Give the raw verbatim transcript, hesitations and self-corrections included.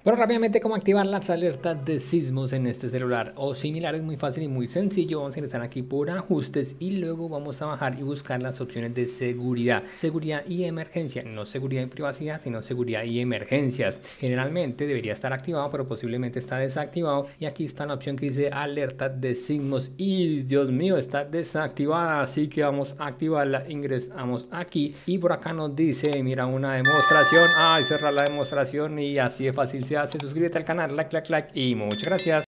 Bueno, rápidamente cómo activar las alertas de sismos en este celular o similar, es muy fácil y muy sencillo. Vamos a ingresar aquí por ajustes y luego vamos a bajar y buscar las opciones de seguridad, seguridad y emergencia, no seguridad y privacidad, sino seguridad y emergencias. Generalmente debería estar activado, pero posiblemente está desactivado, y aquí está la opción que dice alerta de sismos y Dios mío, está desactivada, así que vamos a activarla. Ingresamos aquí y por acá nos dice, mira, una demostración. Ay, cerrar la demostración y así de fácil se hace. Suscríbete al canal, like, like, like y muchas gracias.